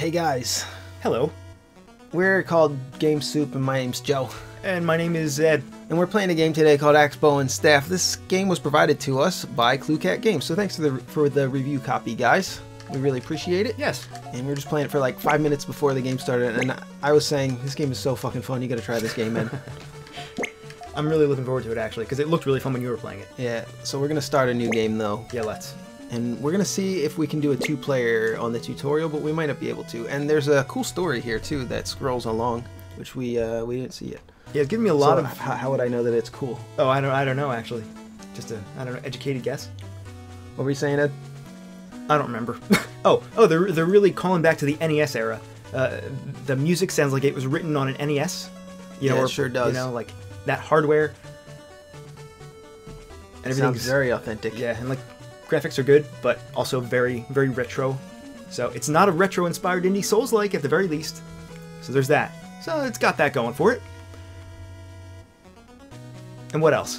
Hey guys, Hello, we're called Game Soup and my name's Joe. and my name is Ed. And we're playing a game today called Axe Bow and Staff. This game was provided to us by ClueCat Games, so thanks for the review copy, guys. We really appreciate it. Yes. And we were just playing it for like 5 minutes before the game started, and I was saying, this game is so fucking fun, you gotta try this game, man. I'm really looking forward to it, actually, because it looked really fun when you were playing it. Yeah, so we're gonna start a new game though. Yeah, let's. And we're gonna see if we can do a 2-player on the tutorial, but we might not be able to. And there's a cool story here too that scrolls along, which we didn't see yet. Yeah, it's giving me a lot of... How would I know that it's cool? Oh, I don't know, actually. Just a, I don't know, educated guess. What were you saying, Ed? I don't remember. oh, they're really calling back to the NES era. The music sounds like it was written on an NES. Yeah, it sure does. You know, like that hardware. And Sounds very authentic. Yeah, and like graphics are good, but also very, very retro. So it's not a retro-inspired indie Souls-like at the very least. So there's that. So it's got that going for it. And what else?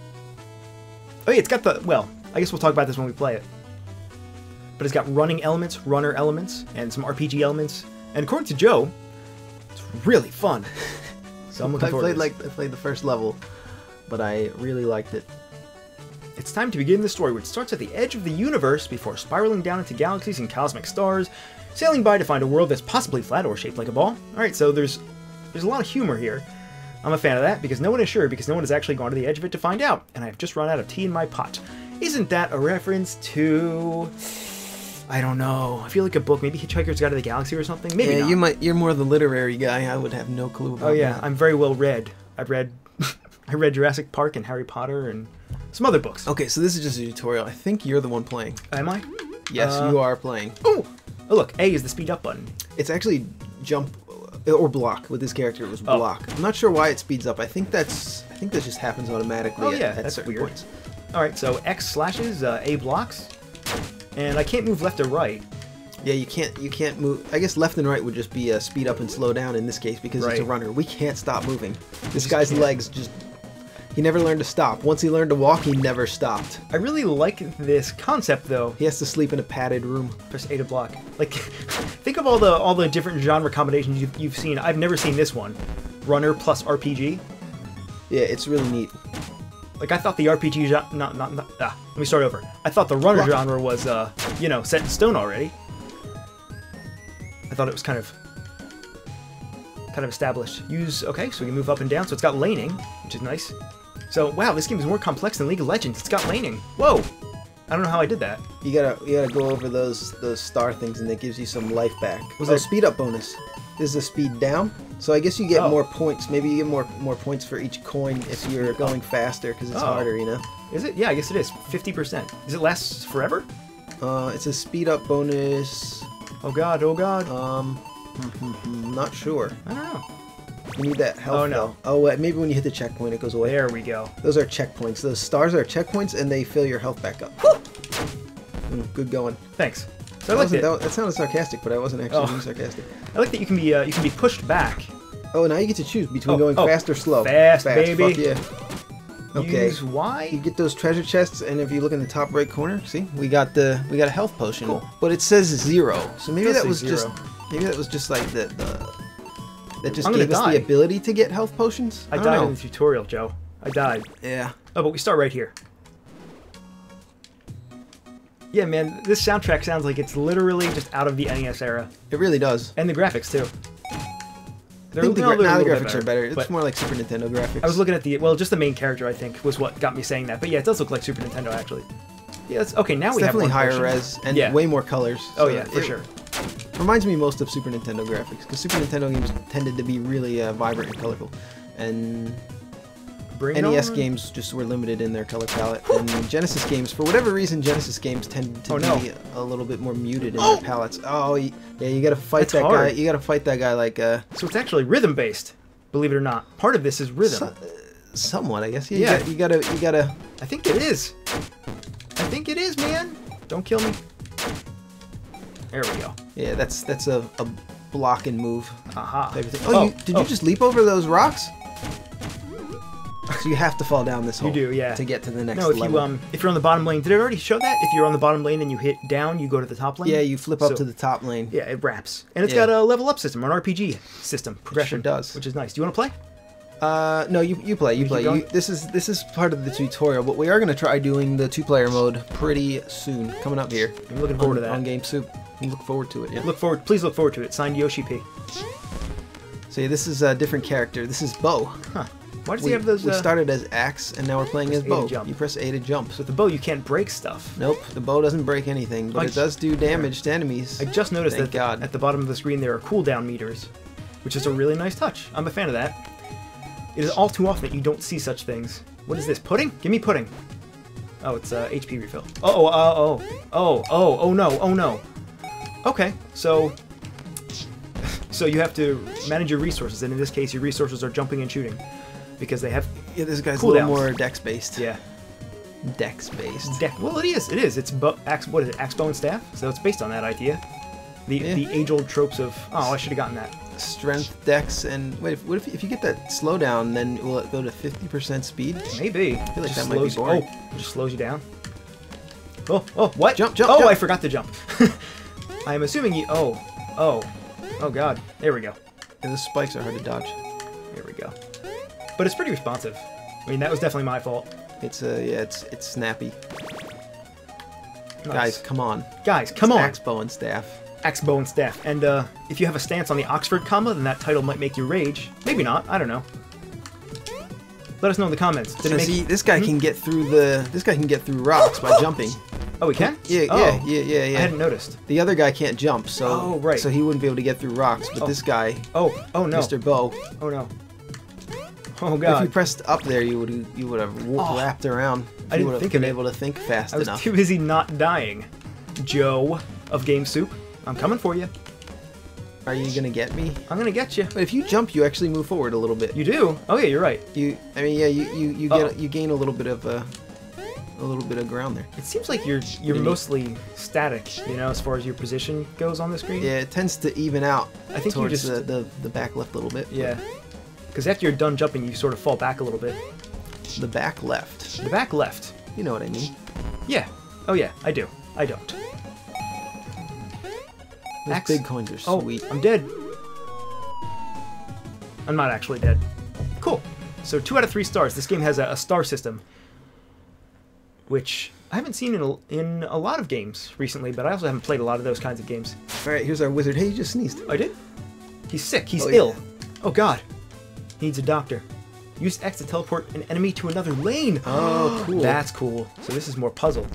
Oh yeah, it's got the, well, I guess we'll talk about this when we play it. But it's got running elements, runner elements, and some RPG elements. And according to Joe, it's really fun. So I'm looking forward to this. I played the first level, but I really liked it. It's time to begin the story, which starts at the edge of the universe before spiraling down into galaxies and cosmic stars, sailing by to find a world that's possibly flat or shaped like a ball. Alright, so there's a lot of humor here. I'm a fan of that, because no one is sure, because no one has actually gone to the edge of it to find out, and I've just run out of tea in my pot. Isn't that a reference to... I don't know. I feel like a book, maybe Hitchhiker's Guide to the Galaxy or something? Maybe not. You're more the literary guy. I would have no clue about Oh yeah, that. I'm very well read. I read Jurassic Park and Harry Potter and some other books. Okay, so this is just a tutorial. I think you're the one playing. Am I? Yes, you are playing. Oh, look, A is the speed up button. It's actually jump or block. With this character, it was block. I'm not sure why it speeds up. I think that just happens automatically. Oh yeah, at that's certain weird. points. All right, so X slashes, A blocks, and I can't move left or right. Yeah, you can't move. I guess left and right would just be speed up and slow down in this case because it's a runner. We can't stop moving. This guy's legs just... He never learned to stop. Once he learned to walk, he never stopped. I really like this concept though. He has to sleep in a padded room. Press A to block. Like, think of all the different genre combinations you've seen. I've never seen this one. Runner plus RPG. Yeah, it's really neat. Like, I thought the RPG genre... let me start over. I thought the runner genre was, you know, set in stone already. I thought it was kind of established. Okay, so we can move up and down, so it's got laning, which is nice. So, wow, this game is more complex than League of Legends. It's got laning. Whoa! I don't know how I did that. You gotta go over those star things, and that gives you some life back. Was there speed up bonus? This is a speed down, so I guess you get more points. Maybe you get more points for each coin if you're going faster because it's harder, you know. Is it? Yeah, I guess it is. 50%. Does it last forever? It's a speed up bonus. Oh god, oh god. Not sure. I don't know. You need that health. Oh no. Oh, maybe when you hit the checkpoint, it goes away. There we go. Those are checkpoints. Those stars are checkpoints, and they fill your health back up. Good going. Thanks. So that sounded sarcastic, but I wasn't actually being sarcastic. I like that you can be pushed back. Oh, now you get to choose between going fast or slow. Fast, baby. Fuck yeah. Okay. Use Y. You get those treasure chests, and if you look in the top right corner, see, we got a health potion. Cool. But it says 0, so maybe that was zero. just like that just I'm gave us die. the ability to get health potions. I died in the tutorial, Joe. I died. Yeah. Oh, but we start right here. Yeah, man, this soundtrack sounds like it's literally just out of the NES era. It really does. And the graphics, too. I think the graphics are better. It's more like Super Nintendo graphics. I was looking at just the main character, I think, was what got me saying that. But yeah, it does look like Super Nintendo, actually. Yeah, it's, okay, now we have definitely higher potion. res and way more colors. Oh yeah, for sure. Reminds me most of Super Nintendo graphics, because Super Nintendo games tended to be really vibrant and colorful, and NES games just were limited in their color palette. And Genesis games, for whatever reason, Genesis games tend to be a little bit more muted in their palettes. Oh yeah, you gotta fight that guy. You gotta fight that guy like. So it's actually rhythm based, believe it or not. Part of this is rhythm. Somewhat, I guess. Yeah. You gotta. I think it is. I think it is, man. Don't kill me. There we go. Yeah, that's a block and move. Aha. Did you just leap over those rocks? So you have to fall down this hole. You do, yeah. To get to the next No, if level. if you're on the bottom lane, did it already show that? If you're on the bottom lane and you hit down, you go to the top lane? Yeah, you flip up to the top lane. Yeah, it wraps. And it's Yeah. got a level up system, or an RPG system, progression. It sure does. Which is nice. Do you want to play? No, you play. You play. This is part of the tutorial, but we are going to try doing the 2-player mode pretty soon. Coming up here. I'm looking forward to that. On Game Soup. You look forward to it, yeah. Please look forward to it. Signed, Yoshi P. So yeah, this is a different character. This is Bo. Huh. Why does he have those... We started as Axe, and now we're playing as Bo. You press A to jump. So with the bow, you can't break stuff. Nope, the bow doesn't break anything, but it does do damage to enemies. I just noticed Thank that God. at the bottom of the screen there are cooldown meters, which is a really nice touch. I'm a fan of that. It is all too often that you don't see such things. What is this? Pudding? Give me pudding. Oh, it's HP refill. Oh no. Okay, so you have to manage your resources, and in this case, your resources are jumping and shooting because they have this guy's cooldowns. a little more dex based. Yeah, dex based. Well, it is. It is. It's axe. What is it? Axe, bow, and staff. So it's based on that idea. The age-old tropes of I should have gotten that. Strength, dex, and wait. What if you get that slowdown? Then will it go to 50% speed? Maybe. I feel like that might be boring. Oh, it just slows you down. Oh, what? Jump! Oh, jump. I forgot to jump. I am assuming you. Oh, God. There we go. And the spikes are hard to dodge. There we go. But it's pretty responsive. I mean, that was definitely my fault. It's it's snappy. Nice. Guys, come on. Guys, come on. Axe, bow, and staff. Axe, bow, and staff. And if you have a stance on the Oxford comma, then that title might make you rage. Maybe not. I don't know. Let us know in the comments. Did it make... See, this guy can get through rocks by jumping. Oh, he can? Yeah. I hadn't noticed. The other guy can't jump, so right. So he wouldn't be able to get through rocks. But this guy, oh no, Mr. Bo. Oh no. Oh God. If you pressed up there, you would have wrapped around. I didn't think of been it. able to think fast I was enough. too busy not dying. Joe of Game Soup, I'm coming for you. Are you gonna get me? I'm gonna get you. But if you jump, you actually move forward a little bit. You do? Oh yeah, you're right. You gain a little bit of ground there. It seems like you're mostly static, you know, as far as your position goes on the screen. Yeah, it tends to even out. I think towards you just the back left a little bit. Yeah, because after you're done jumping, you sort of fall back a little bit. The back left. The back left. You know what I mean? Yeah. Oh yeah, I do. I don't. Those big coins are sweet. Oh, I'm dead. I'm not actually dead. Cool. So 2 out of 3 stars. This game has a star system, which I haven't seen in a lot of games recently, but I also haven't played a lot of those kinds of games. All right, here's our wizard. Hey, you just sneezed. I did? He's sick. He's yeah. ill. Oh God. He needs a doctor. Use X to teleport an enemy to another lane. Oh, cool. That's cool. So this is more puzzle.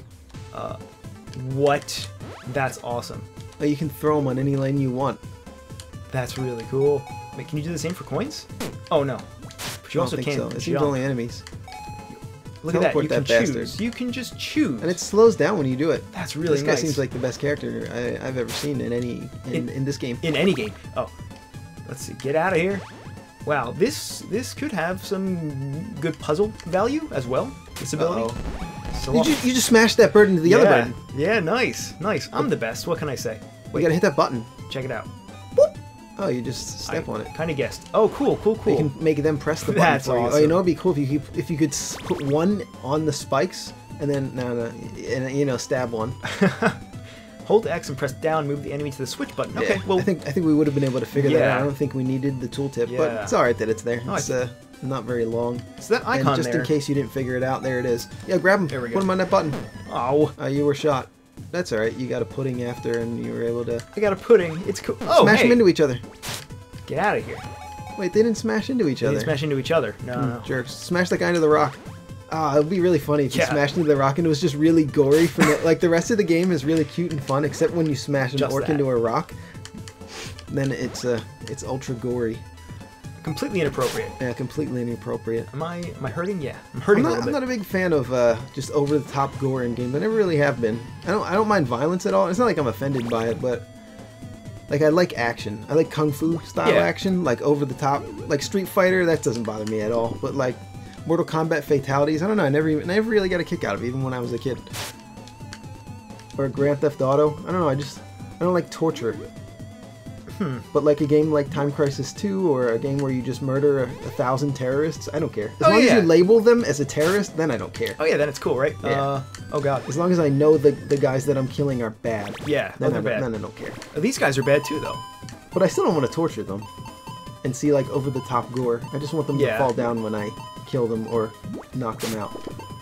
What? That's awesome. Oh, you can throw them on any lane you want. That's really cool. Wait, can you do the same for coins? Oh no. But you also can't so. It seems jump. only enemies. Look at that. You can bastard. choose. You can just choose. And it slows down when you do it. That's really nice. This guy seems like the best character I've ever seen in this game. In any game. Oh. Let's see. Get out of here. Wow, this could have some good puzzle value as well. This ability. So you just smashed that bird into the other bird. Yeah, nice. I'm the best. What can I say? Wait, you gotta hit that button. Check it out. Boop. Oh, you just step on it. Kind of guessed. Oh, cool. You can make them press the button That's for you. awesome. Oh, you know, it'd be cool if you could put one on the spikes and then and stab one. Hold X and press down, move the enemy to the switch button. Okay, yeah. well, I think we would have been able to figure that out. I don't think we needed the tooltip, but it's all right that it's there. It's not very long. So that icon and just there. in case you didn't figure it out, there it is. Yeah, grab him. There we go. Put him on that button. Oh, you were shot. That's all right. You got a pudding after, and you were able to. I got a pudding. It's cool. Oh, smash them into each other. Get out of here. Wait, they didn't smash into each other. They didn't smash into each other. No. Jerks. Smash that guy into the rock. It'd be really funny if you smashed into the rock and it was just really gory. Like the rest of the game is really cute and fun, except when you smash an orc into a rock. Then it's ultra gory. Completely inappropriate. Yeah, completely inappropriate. Am I hurting? Yeah, I'm hurting a little bit. I'm not a big fan of just over the top gore in games. I never really have been. I don't mind violence at all. It's not like I'm offended by it, but like I like action. I like kung fu style action, like over the top. Like Street Fighter, that doesn't bother me at all. But like Mortal Kombat fatalities, I don't know. I never really got a kick out of it, even when I was a kid. Or Grand Theft Auto, I don't know. I don't like torture. But like a game like Time Crisis 2 or a game where you just murder 1,000 terrorists, I don't care. As long as you label them as a terrorist, then I don't care. Oh yeah, then it's cool, right? Yeah. Oh god. As long as I know the guys that I'm killing are bad. Yeah, then they're bad. Then I don't care. These guys are bad too, though. But I still don't want to torture them and see like over the top gore. I just want them to fall down when I kill them or knock them out.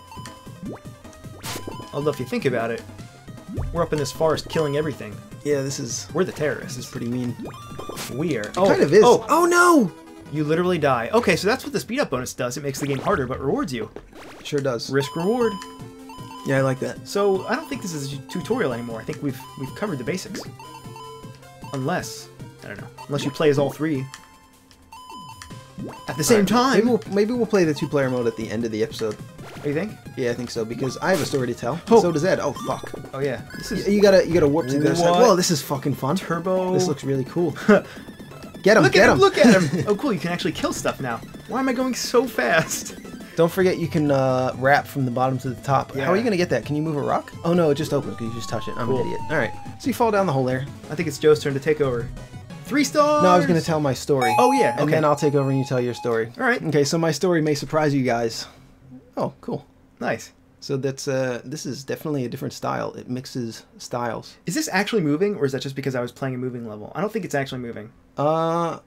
Although if you think about it, we're up in this forest killing everything. Yeah, we're the terrorists. This is pretty mean. We are. It kind of is. Oh no! You literally die. Okay, so that's what the speed up bonus does. It makes the game harder, but rewards you. Sure does. Risk reward. Yeah, I like that. So I don't think this is a tutorial anymore. I think we've covered the basics. Unless, I don't know. Unless you play as all three at the same time. Maybe we'll play the 2-player mode at the end of the episode. You think? Yeah, I think so, because I have a story to tell. Oh. So does Ed. Oh fuck. Oh yeah. This is you gotta warp to the other side. Whoa, this is fucking fun. Turbo. This looks really cool. Get him! Look get at him! Look at him! Oh cool, you can actually kill stuff now. Why am I going so fast? Don't forget you can wrap from the bottom to the top. Yeah. How are you gonna get that? Can you move a rock? Oh no, it just opens because you just touch it. I'm an idiot. All right. So you fall down the hole there. I think it's Joe's turn to take over. 3 stars! No, I was gonna tell my story. Oh yeah. Okay. And then I'll take over and you tell your story. All right. Okay, so my story may surprise you guys. Oh, cool. Nice. So that's this is definitely a different style. It mixes styles. Is this actually moving, or is that just because I was playing a moving level? I don't think it's actually moving. I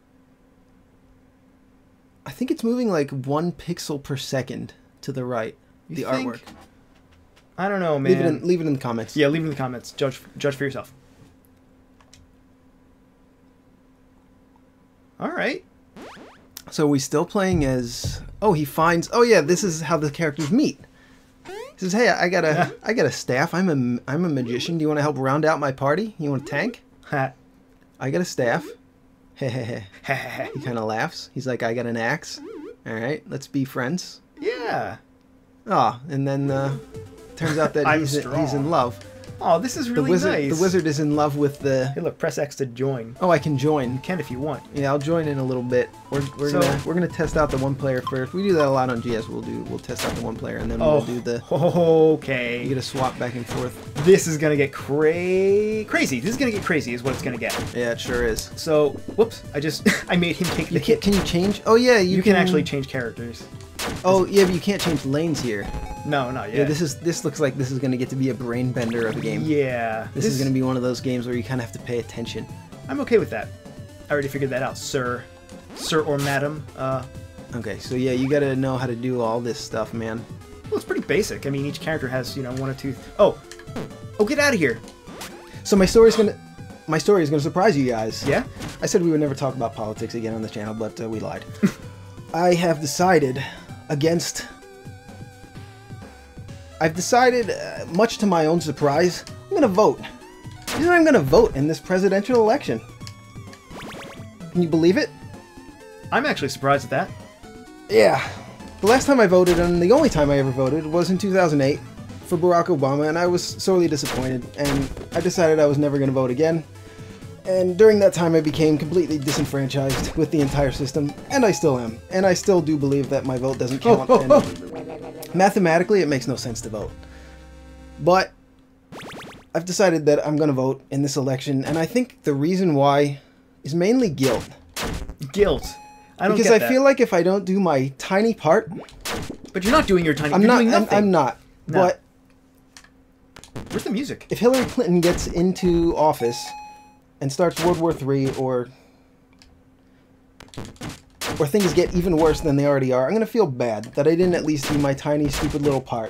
think it's moving like 1 pixel per second to the right. You the think? artwork. I don't know, man. Leave it in the comments. Yeah, leave it in the comments. Judge for yourself. All right. So we still playing as... Oh, he finds... Oh yeah, this is how the characters meet. He says, "Hey, I got a staff. I'm a magician. Do you want to help round out my party? You want a tank? I got a staff." He kind of laughs. He's like, "I got an axe. All right, let's be friends." Yeah. Oh, and then turns out that he's in love. Oh, this is really nice. The wizard is in love with the... Hey, look, press X to join. Oh, I can join. You can if you want. Yeah, I'll join in a little bit. We're gonna test out the 1-player first. We do that a lot on GS. We'll test out the 1-player and then we'll do the... Okay. You get a swap back and forth. This is gonna get crazy. This is gonna get crazy is what it's gonna get. Yeah, it sure is. So, whoops, I made him take the hit. Can you change? Oh yeah, you can actually change characters. Oh yeah, but you can't change lanes here. No, not yet. Yeah, this looks like this is gonna get to be a brain bender of a game. Yeah. This is gonna be one of those games where you kind of have to pay attention. I'm okay with that. I already figured that out, sir or madam. Okay, so yeah, you gotta know how to do all this stuff, man. Well, it's pretty basic. I mean, each character has, 1 or 2. Oh, get out of here. So my story is gonna surprise you guys. Yeah. I said we would never talk about politics again on the channel, but we lied. I have decided against... I've decided, much to my own surprise, I'm going to vote. You know, I'm going to vote in this presidential election. Can you believe it? I'm actually surprised at that. Yeah. The last time I voted, and the only time I ever voted, was in 2008 for Barack Obama, and I was sorely disappointed, and I decided I was never going to vote again. And during that time, I became completely disenfranchised with the entire system, and I still am. And I still do believe that my vote doesn't count. And mathematically, it makes no sense to vote. But I've decided that I'm going to vote in this election, and I think the reason why is mainly guilt. Guilt? I don't because get that. I feel like if I don't do my tiny part... But you're not doing your tiny... I'm you're not, doing nothing. I'm not. No. But... Where's the music? If Hillary Clinton gets into office... and starts World War III, or things get even worse than they already are, I'm gonna feel bad that I didn't at least do my tiny, stupid little part.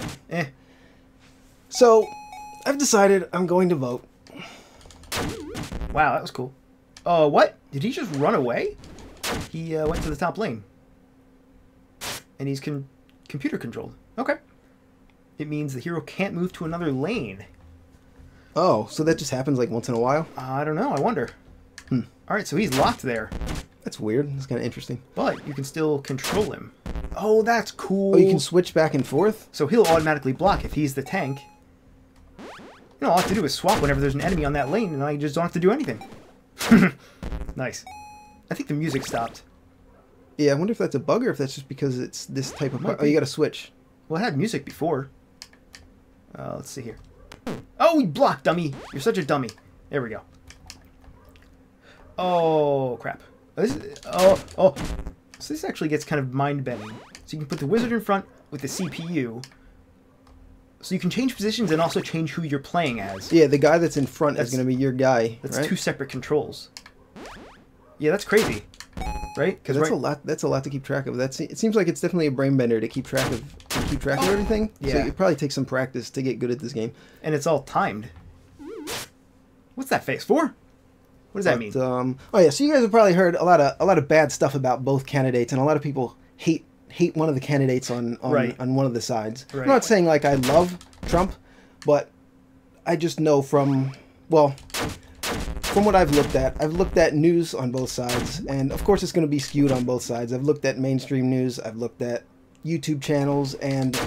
So, I've decided I'm going to vote. Wow, that was cool. What? Did he just run away? He went to the top lane. And he's computer controlled. Okay. It means the hero can't move to another lane. Oh, so that just happens like once in a while? I don't know. I wonder. Alright, so he's locked there. That's weird. That's kind of interesting. But you can still control him. Oh, that's cool. Oh, you can switch back and forth? So he'll automatically block if he's the tank. All I have to do is swap whenever there's an enemy on that lane, and I just don't have to do anything. Nice. I think the music stopped. Yeah, I wonder if that's a bug or if that's just because it's this type of... Oh, you gotta switch. Well, it had music before. Let's see here. Oh, we blocked, dummy! You're such a dummy. There we go. Oh, crap. So this actually gets kind of mind-bending. So you can put the wizard in front with the CPU. So you can change positions and also change who you're playing as. Yeah, the guy that's in front is going to be your guy. That's right? 2 separate controls. Yeah, that's crazy. Right? Because that's a lot. That's a lot to keep track of. It seems like it's definitely a brain bender to keep track of everything. Yeah. So it probably takes some practice to get good at this game. And it's all timed. What's that face for? What does that mean? Oh yeah, so you guys have probably heard a lot of bad stuff about both candidates, and a lot of people hate one of the candidates on one of the sides. Right. I'm not saying like I love Trump, but I just know from what I've looked at news on both sides, and of course it's going to be skewed on both sides. I've looked at mainstream news, I've looked at YouTube channels, and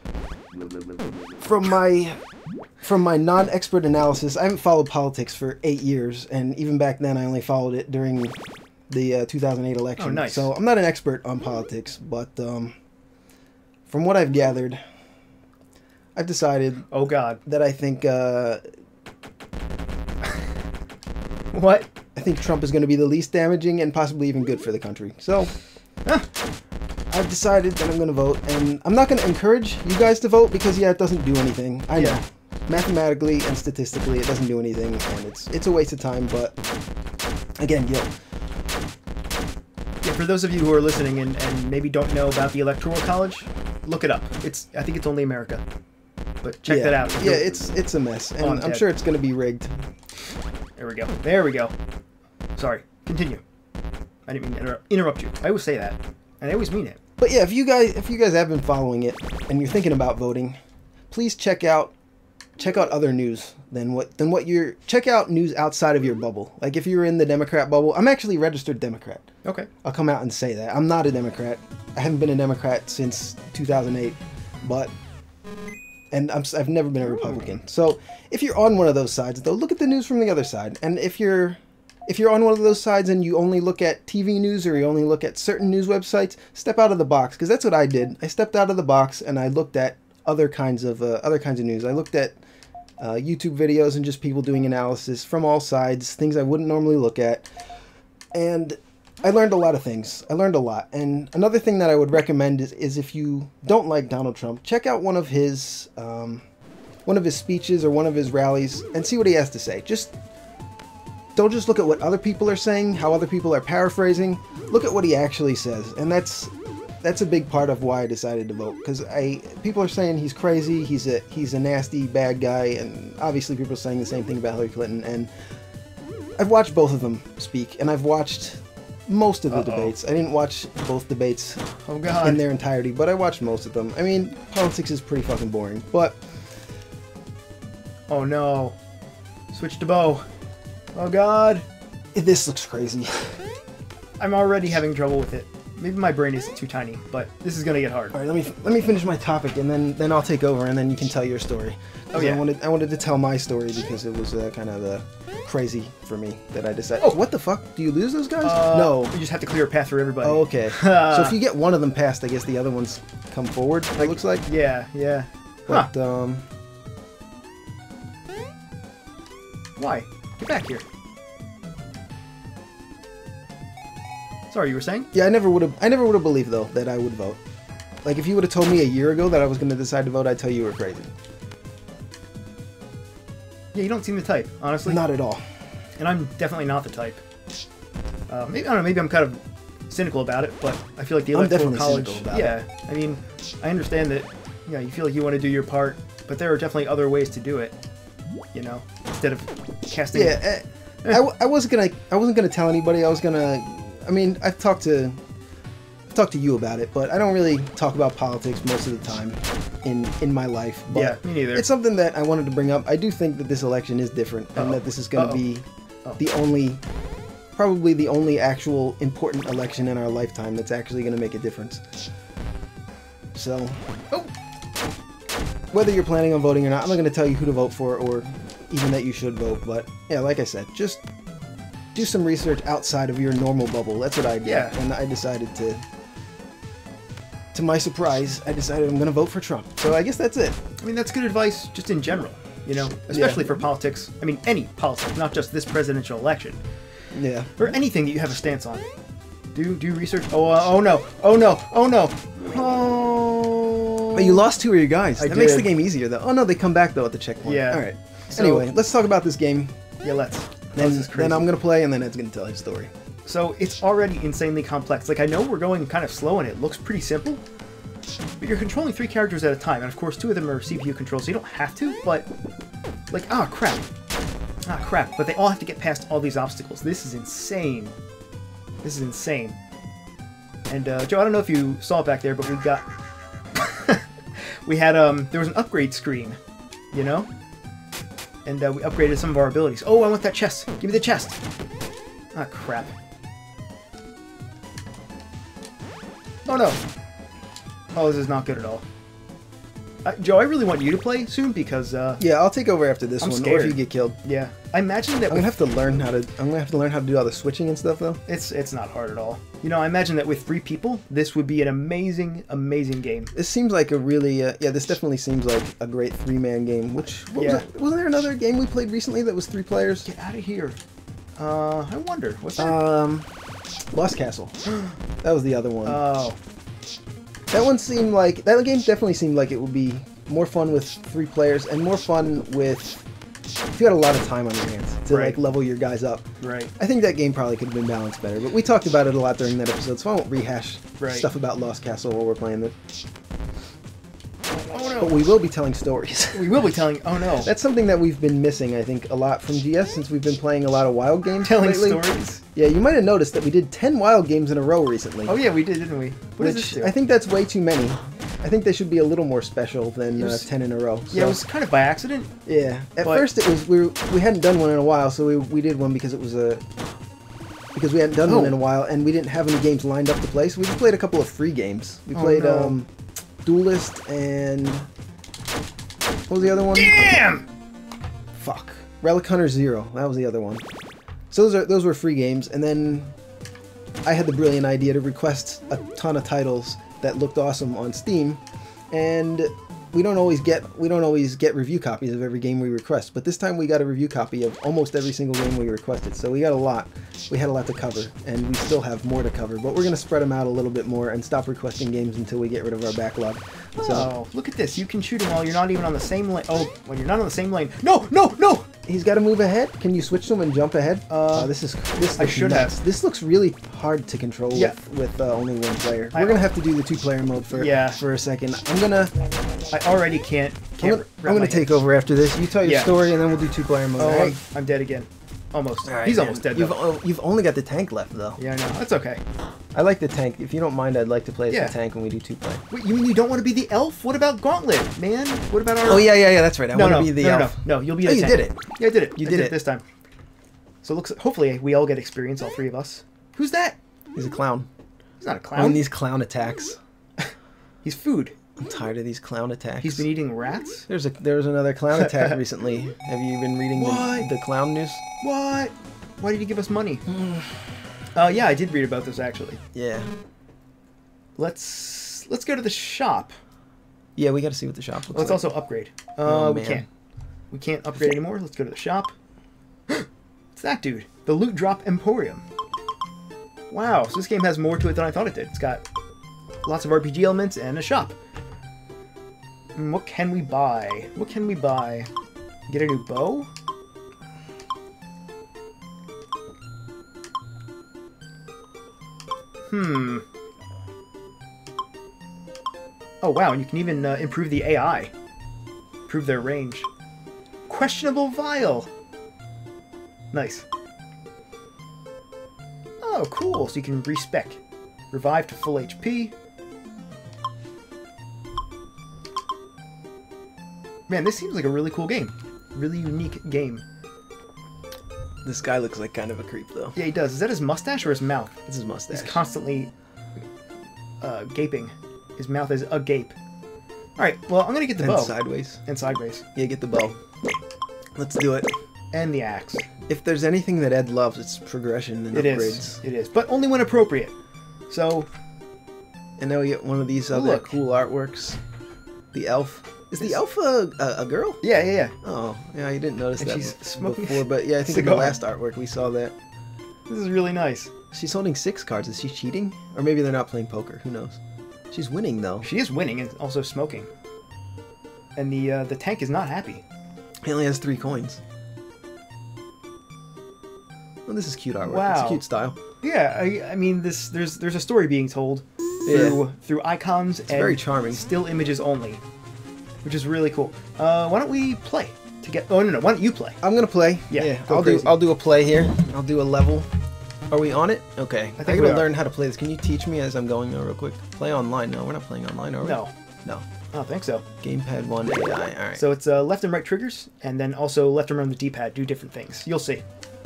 from my non-expert analysis, I haven't followed politics for 8 years, and even back then I only followed it during the 2008 election. Oh, nice. So I'm not an expert on politics, but from what I've gathered, I've decided Oh, God. that I think What? I think Trump is going to be the least damaging and possibly even good for the country. So I've decided that I'm going to vote, and I'm not going to encourage you guys to vote because it doesn't do anything. I know. Mathematically and statistically, it doesn't do anything, and it's a waste of time. But again, Yeah, for those of you who are listening and maybe don't know about the Electoral College, look it up. I think it's only America. But check that out. Yeah, it's a mess, and I'm sure it's going to be rigged. There we go. There we go. Sorry. Continue. I didn't mean to interrupt you. I always say that, and I always mean it. But yeah, if you guys have been following it and you're thinking about voting, please check out other news check out news outside of your bubble. Like if you're in the Democrat bubble, I'm actually a registered Democrat. Okay. I'll come out and say that. I'm not a Democrat. I haven't been a Democrat since 2008, and I've never been a Republican. So if you're on one of those sides, though, look at the news from the other side. And if you're on one of those sides and you only look at TV news or you only look at certain news websites, step out of the box, because that's what I did. I stepped out of the box and I looked at other kinds of news. I looked at YouTube videos and just people doing analysis from all sides, things I wouldn't normally look at, and I learned a lot of things. I learned a lot. And another thing that I would recommend is if you don't like Donald Trump, check out one of his speeches or one of his rallies and see what he has to say. Don't just look at what other people are saying, how other people are paraphrasing. Look at what he actually says, and that's a big part of why I decided to vote. Because people are saying he's crazy, he's a nasty bad guy, and obviously people are saying the same thing about Hillary Clinton. And I've watched both of them speak, and I've watched most of the debates. I didn't watch both debates in their entirety, but I watched most of them. I mean, politics is pretty fucking boring, but... Oh no. Switch to bow. Oh God. This looks crazy. I'm already having trouble with it. Maybe my brain is too tiny, but this is gonna get hard. All right, let me finish my topic, and then I'll take over, and then you can tell your story. Oh yeah. I wanted to tell my story because it was kind of crazy for me that I decided. Oh, what the fuck? Do you lose those guys? No. You just have to clear a path for everybody. Oh, okay. So if you get one of them passed, I guess the other ones come forward. It looks like. Yeah, yeah. But why? Get back here. Sorry, you were saying? Yeah, I never would have believed though that I would vote. Like if you would have told me a year ago that I was going to decide to vote, I'd tell you were crazy. Yeah, you don't seem the type, honestly. Not at all. And I'm definitely not the type. Maybe I don't know. Maybe I'm kind of cynical about it, but I feel like the Electoral College. Yeah, I mean, I understand that. You feel like you want to do your part, but there are definitely other ways to do it. Instead of casting. Yeah, I wasn't gonna tell anybody. I mean, I've talked to you about it, but I don't really talk about politics most of the time in my life. But yeah, me neither. It's something that I wanted to bring up. I do think that this election is different, and that this is going to be probably the only actual important election in our lifetime that's actually going to make a difference. So, whether you're planning on voting or not, I'm not going to tell you who to vote for or even that you should vote. But yeah, like I said, just do some research outside of your normal bubble. That's what I did. Yeah. And I decided to my surprise, I decided I'm going to vote for Trump. So I guess that's it. I mean, that's good advice just in general, especially for politics. I mean, any politics, not just this presidential election. Yeah. Or anything that you have a stance on. Do research. Oh no. Oh no. Oh no. Oh. But you lost 2 of your guys. I That makes did. the game easier, though. Oh no, they come back though at the checkpoint. Yeah. All right. So- Anyway, let's talk about this game. Yeah, let's. Then, This is crazy. then I'm gonna play, and then Ed's gonna tell his story. So it's already insanely complex. Like, I know we're going kind of slow and it looks pretty simple, but you're controlling 3 characters at a time, and of course 2 of them are CPU controls, so you don't have to, but like, crap. Crap. But they all have to get past all these obstacles. This is insane. This is insane. And Joe, I don't know if you saw it back there, but we got there was an upgrade screen, you know? And we upgraded some of our abilities. Oh, I want that chest. Give me the chest. Crap. Oh no! Oh, this is not good at all. Joe, I really want you to play soon because Yeah, I'll take over after this I'm one, or scared. if you get killed. yeah, I imagine that I'm gonna have to learn how to. I'm gonna have to learn how to do all the switching and stuff, though. it's not hard at all. You know, I imagine that with 3 people, this would be an amazing, amazing game. This seems like a really. Yeah, this definitely seems like a great 3-man game. Which Yeah. wasn't there another game we played recently that was 3 players? Get out of here. I wonder what's that? Lost Castle. That was the other one. Oh, That one seemed like that game definitely seemed like it would be more fun with 3 players and more fun with if you had a lot of time on your hands to Right. like level your guys up. right. I think that game probably could have been balanced better, but we talked about it a lot during that episode, so I won't rehash Right. stuff about Lost Castle while we're playing it. Oh But no! we will be telling stories. We will be telling. Oh no! That's something that we've been missing, I think, a lot from GS since we've been playing a lot of wild games telling lately. stories. Yeah, you might have noticed that we did 10 wild games in a row recently. Oh yeah, we did, didn't we? What does Which this do? I think that's way too many. I think they should be a little more special than It was- 10 in a row. Yeah, it So- was kind of by accident. Yeah. At But- first, it was we hadn't done one in a while, so we did one because it was because we hadn't done one in a while, and we didn't have any games lined up to play. So we just played a couple of free games. We Oh, played no. Duelist and what was the other one? Damn! Fuck. Relic Hunter Zero. That was the other one. So those were free games, and then I had the brilliant idea to request a ton of titles that looked awesome on Steam, and we don't always get review copies of every game we request. But this time we got a review copy of almost every single game we requested, so we got a lot. We had a lot to cover, and we still have more to cover. But we're gonna spread them out a little bit more and stop requesting games until we get rid of our backlog. So Oh, look at this. You can shoot him while you're not even on the same lane. Oh, when you're not on the same lane. No, no, no! he's got to move ahead. Can you switch to him and jump ahead? This I looks should nuts. have. This looks really hard to control Yeah. with only 1 player. I- We're gonna have to do the 2-player mode for Yeah. for a second. I'm gonna I already can't wrap I'm gonna my take head. over after this. You tell your Yeah. story, and then we'll do 2-player mode. Oh, all right? I'm dead again. Almost. All right, He's man. almost dead, You've, though. you've only got the tank left, though. Yeah, I know. That's okay. I like the tank. If you don't mind, I'd like to play as Yeah. the tank when we do 2-play. Wait, you mean you don't want to be the elf? What about Gauntlet, man? What about our... Oh yeah, that's right. I no, want to no, be the no, elf. no, you'll be Oh, the you tank. did it. Yeah, I did it. You I did it. this time. So it looks... Hopefully we all get experience, all 3 of us. Who's that? He's a clown. He's not a I clown. mean, these clown attacks. He's food. I'm tired of these clown attacks. He's been eating rats? There was another clown attack recently. Have you been reading What? the clown news? What? Why did he give us money? Yeah, I did read about this, actually. Yeah. Let's go to the shop. Yeah, we got to see what the shop looks Let's like. also upgrade. Oh, We man. can't. We can't upgrade anymore. Let's go to the shop. It's that dude. The Loot Drop Emporium. Wow, so this game has more to it than I thought it did. It's got lots of RPG elements and a shop. What can we buy? What can we buy? Get a new bow? Oh wow, and you can even improve the AI. Improve their range. Questionable vial! Nice. Oh, cool, so you can respec. Revive to full HP. Man, this seems like a really cool game. Really unique game. This guy looks like kind of a creep, though. Yeah, he does. Is that his mustache or his mouth? It's his mustache. He's constantly gaping. His mouth is agape. Alright, well, I'm gonna get the and bow. sideways. And sideways. Yeah, get the bow. Let's do it. And the axe. If there's anything that Ed loves, it's progression and It upgrades. is. It is. But only when appropriate. So, And now we get one of these other Look. cool artworks. The elf. Is the elf a girl? yeah, yeah, yeah. Oh, yeah, you didn't notice And that she's smoking before, but yeah, I think in cigar. the last artwork we saw that. This is really nice. She's holding 6 cards. Is she cheating? Or maybe they're not playing poker. Who knows? She's winning, though. She is winning and also smoking. And the tank is not happy. He only has 3 coins. Well, this is cute artwork. Wow. It's a cute style. Yeah, I mean, there's a story being told through icons and very charming. Still images only, which is really cool. Why don't we play to get? Oh no, why don't you play? I'm gonna play. Yeah, I'll do a play here. I'll do a level. Are we on it? Okay. I think I'm we gonna are. learn how to play this. Can you teach me as I'm going real quick? Play online. No, we're not playing online, are we? No, No. I don't think so. Gamepad 1 AI. All right. So it's left and right triggers, and then also left and right on the D-pad do different things. You'll see.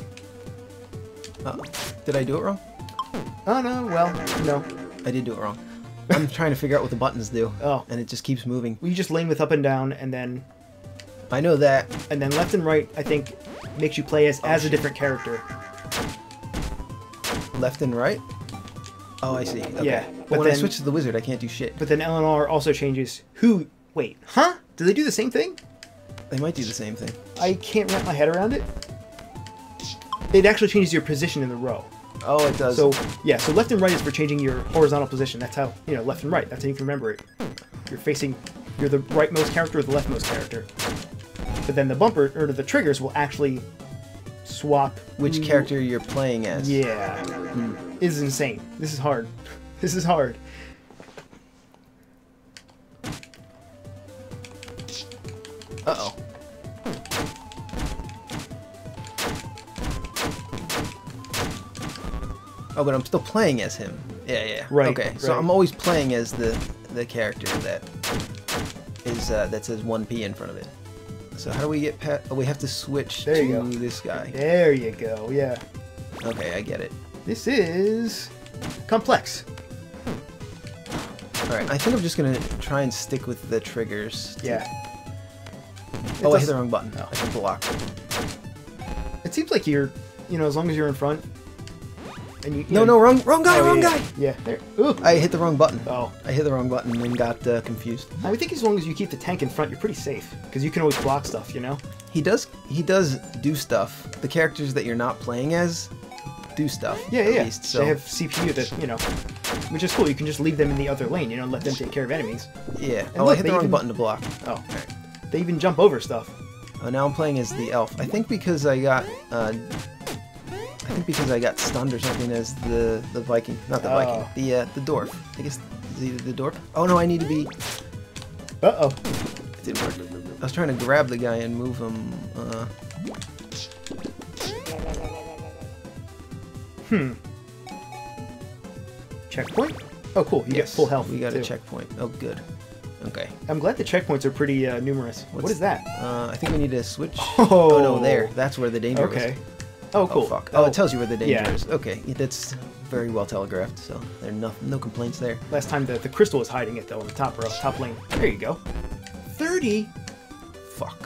Did I do it wrong? Oh no, well, no. I did do it wrong. I'm trying to figure out what the buttons do. Oh. And it just keeps moving. You just lane with up and down, and then I know that. left and right. I think makes you play as a different character. Left and right? Oh, I see. Okay. Yeah, But but when I then- switch to the wizard, I can't do shit. But then LNR also changes who. Wait, huh? Do they do the same thing? They might do the same thing. I can't wrap my head around it. It actually changes your position in the row. Oh, it does. So yeah, so left and right is for changing your horizontal position. That's how, left and right. That's how you can remember it. You're the rightmost character or the leftmost character. But then the bumper or the triggers will actually swap which character you're playing as. Yeah, This is insane. This is hard. This is hard. Uh-oh. Oh, but I'm still playing as him. Yeah. Right, Okay, so right. I'm always playing as the character that is that says 1P in front of it. So how do we get past? Oh, we have to switch There you to go. this guy. There you go. Yeah. Okay, I get it. This is complex. All right, I think I'm just gonna try and stick with the triggers. Yeah. Oh, I hit the wrong button. I should block. It seems like you're, as long as you're in front, and you. No, wrong guy, Oh, wrong yeah, guy. Yeah. There. Ooh. I hit the wrong button. Oh. I hit the wrong button and got confused. I would think as long as you keep the tank in front, you're pretty safe because you can always block stuff. He does do stuff. The characters that you're not playing as do stuff. Yeah, at yeah. least, so. They have CPU that which is cool. You can just leave them in the other lane. Let them take care of enemies. Yeah. And Oh, look, I hit they the wrong even- button to block. Oh. They even jump over stuff. Oh, now I'm playing as the elf. I think because I got stunned or something as the Viking, not the Viking, the dwarf. I guess is either the dwarf. Oh no, I need to be. Uh-oh. It didn't work. I was trying to grab the guy and move him. Checkpoint? Oh, cool. You get full health. We got too. a checkpoint. Oh, good. Okay. I'm glad the checkpoints are pretty numerous. What is that? I think we need to switch. Oh. No, there. That's where the danger Okay. is. Oh, cool. Oh, fuck. Oh, it tells you where the danger yeah. is. Okay, that's very well telegraphed, so there are no complaints there. Last time the crystal was hiding it, though, in the top row, top lane. There you go. 30? Fuck.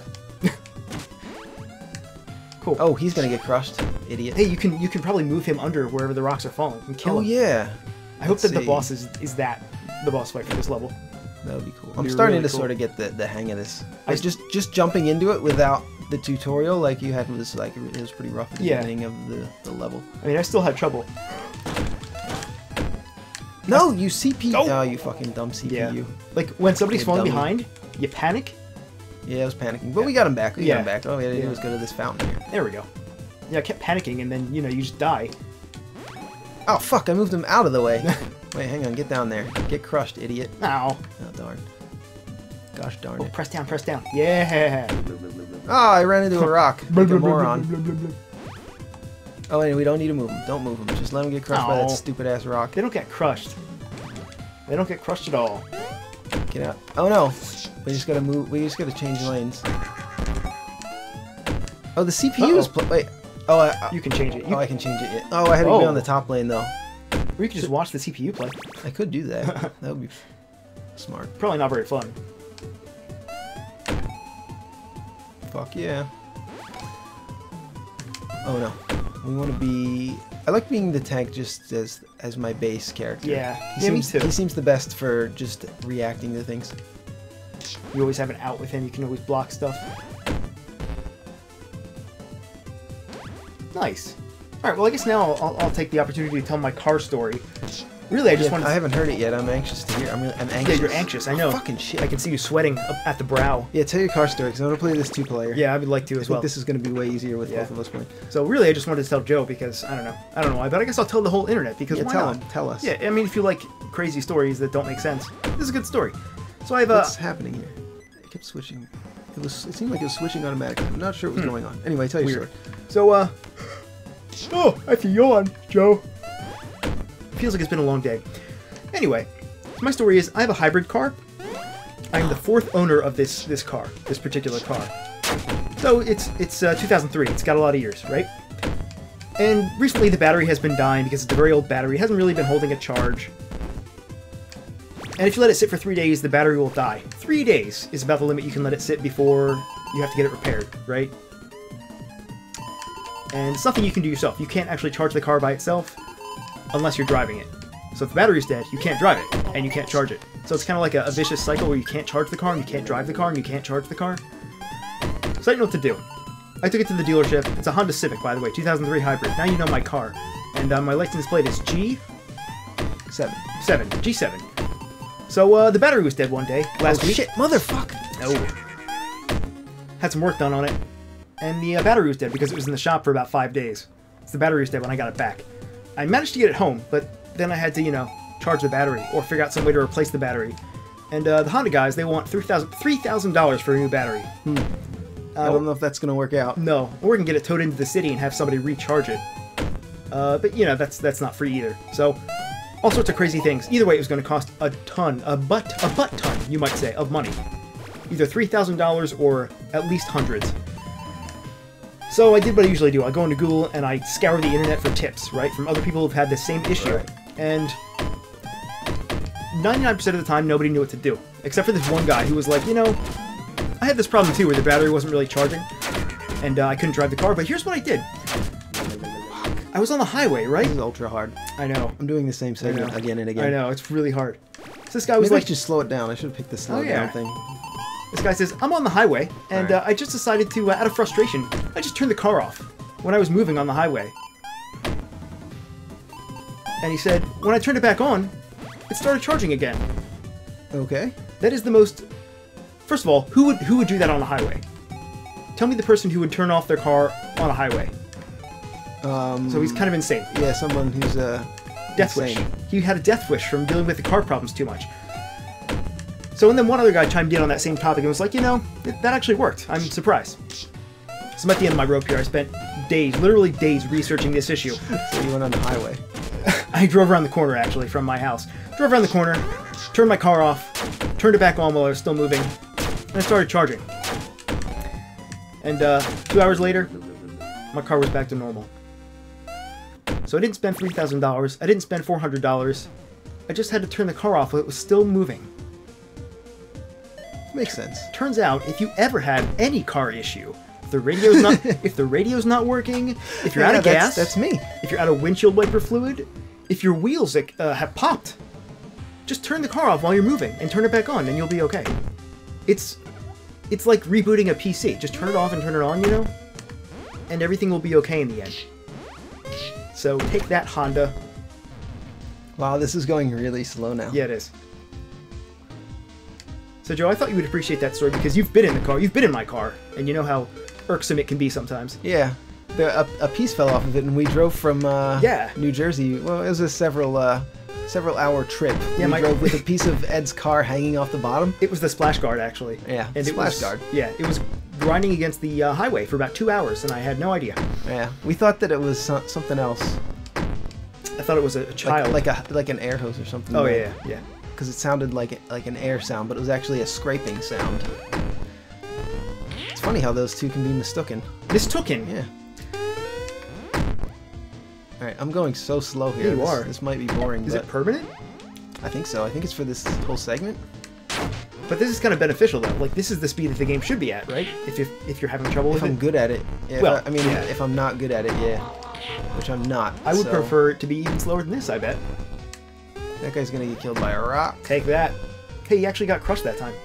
Cool. Oh, he's gonna get crushed, idiot. Hey, you can probably move him under wherever the rocks are falling and kill Oh, him. yeah. I hope that the see. boss is the boss fight for this level. That would be cool. It'd I'm be starting really to cool. sort of get the hang of this. I was just jumping into it without the tutorial like you had was like it was pretty rough at the Yeah. beginning of the level. I mean, I still had trouble. No, you CPU. Oh. Oh, you fucking dumb CPU. Yeah. Like, when somebody's You falling dummy. behind, you panic. Yeah, I was panicking, but we got him back. We got Yeah. him back. Oh, yeah, Yeah. it was good at this fountain here. There we go. Yeah, I kept panicking, and then, you just die. Oh fuck! I moved him out of the way. Wait, hang on. Get down there. Get crushed, idiot. Ow. Oh darn. Gosh darn Oh, it. press down, press down. Yeah. Oh, I ran into a rock. Like a moron. Oh, anyway, we don't need to move him. Don't move him. Just let him get crushed by that Ow. stupid ass rock. They don't get crushed. They don't get crushed at all. Get out. Oh no. We just gotta move. We just gotta change lanes. Oh, the CPU is. Wait. Oh, You can change it. oh, I can change it. Yeah. Oh, I had to be Oh. on the top lane though. Or you can just watch the CPU play. I could do that. That would be smart. Probably not very fun. Fuck yeah. Oh no. We want to be. I like being the tank just as my base character. Yeah. He Yeah, me seems, too. He seems the best for just reacting to things. You always have an out with him. You can always block stuff. Nice. right, well, I guess now I'll take the opportunity to tell my car story. Really, I just wanted to... I haven't heard it yet. I'm anxious to hear. I'm anxious. Yeah, you're anxious. I know. Fucking shit. I can see you sweating up at the brow. Yeah, tell your car story, because I want to play this 2-player. Yeah, I would like to as I think well. this is going to be way easier with both of us playing. So really, I just wanted to tell Joe because, I don't know why, but I guess I'll tell the whole internet because why tell not? him. Tell us. Yeah, I mean, if you like crazy stories that don't make sense, this is a good story. So I have What's happening here? It kept switching. It seemed like it was switching automatically. I'm not sure what was going on. Anyway, tell your story. So, oh, I have to yawn, Joe. Feels like it's been a long day. Anyway, my story is I have a hybrid car. I am the 4th owner of this car, this particular car. So it's 2003. It's got a lot of years, right? And recently the battery has been dying because it's a very old battery. It hasn't really been holding a charge. And if you let it sit for 3 days, the battery will die. 3 days is about the limit you can let it sit before you have to get it repaired, right? And it's nothing you can do yourself. You can't actually charge the car by itself unless you're driving it. So if the battery's dead, you can't drive it, and you can't charge it. So it's kind of like a vicious cycle where you can't charge the car, and you can't drive the car, and you can't charge the car. So I didn't know what to do. I took it to the dealership. It's a Honda Civic, by the way, 2003 hybrid. Now you know my car. And my license plate is G7. G7. So the battery was dead one day, last week. Shit, motherfucker! No. Had some work done on it. And the battery was dead because it was in the shop for about 5 days. So the battery was dead when I got it back. I managed to get it home, but then I had to, you know, charge the battery or figure out some way to replace the battery. And the Honda guys, they want $3,000 for a new battery. I don't know if that's going to work out. No, or we can get it towed into the city and have somebody recharge it. But, you know, that's not free either. So, all sorts of crazy things. Either way, it was going to cost a butt ton, you might say, of money. Either $3,000 or at least hundreds. So I did what I usually do. I go into Google and I scour the internet for tips, right? From other people who've had the same issue. Right. And 99% of the time, nobody knew what to do. Except for this one guy who was like, you know, I had this problem too where the battery wasn't really charging. And I couldn't drive the car, but here's what I did. I was on the highway, right? This is ultra hard. I know. I'm doing the same segment again and again. I know, it's really hard. So this guy was Maybe like... I should slow it down. I should have picked the slow down thing. This guy says, I'm on the highway, and I just decided to, out of frustration, I just turned the car off when I was moving on the highway. And he said, when I turned it back on, it started charging again. Okay. That is the most... First of all, who would do that on a highway? Tell me the person who would turn off their car on a highway. So he's kind of insane. Yeah, someone who's death wish. He had a death wish from dealing with the car problems too much. So and then one other guy chimed in on that same topic and was like, you know, that actually worked. I'm surprised. So I'm at the end of my rope here. I spent days, literally days, researching this issue. So you went on the highway. I drove around the corner, actually, from my house. Drove around the corner, turned my car off, turned it back on while I was still moving, and I started charging. And 2 hours later, my car was back to normal. So I didn't spend $3,000. I didn't spend $400. I just had to turn the car off while it was still moving. Makes sense. Turns out, if you ever had any car issue, if the radio's not working, if you're out of gas, that's me. If you're out of windshield wiper fluid, if your wheels have popped, just turn the car off while you're moving and turn it back on, and you'll be okay. It's like rebooting a PC. Just turn it off and turn it on, you know, and everything will be okay in the end. So take that, Honda. Wow, this is going really slow now. Yeah, it is. So, Joe, I thought you would appreciate that story because you've been in the car, you've been in my car, and you know how irksome it can be sometimes. Yeah. A piece fell off of it, and we drove from New Jersey. Well, it was a several hour trip. Yeah, we drove with a piece of Ed's car hanging off the bottom. It was the splash guard, actually. Yeah, and splash guard. Yeah, it was grinding against the highway for about 2 hours, and I had no idea. Yeah, we thought that it was something else. I thought it was a child, like an air hose or something. Oh yeah. Because it sounded like an air sound, but it was actually a scraping sound. It's funny how those two can be mistaken. Mistaken? Yeah. Alright, I'm going so slow here. Yeah, you are. This might be boring. Is it permanent? I think so. I think it's for this whole segment. But this is kind of beneficial, though. Like, this is the speed that the game should be at, right? If you're having trouble with it. If I'm good at it. Yeah, well, if I'm not good at it, yeah. Which I'm not. I would prefer it to be even slower than this, I bet. That guy's gonna get killed by a rock. Take that. Hey, he actually got crushed that time.